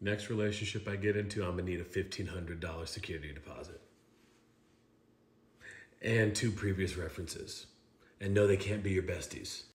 Next relationship I get into, I'm gonna need a $1,500 security deposit. And 2 previous references. And no, they can't be your besties.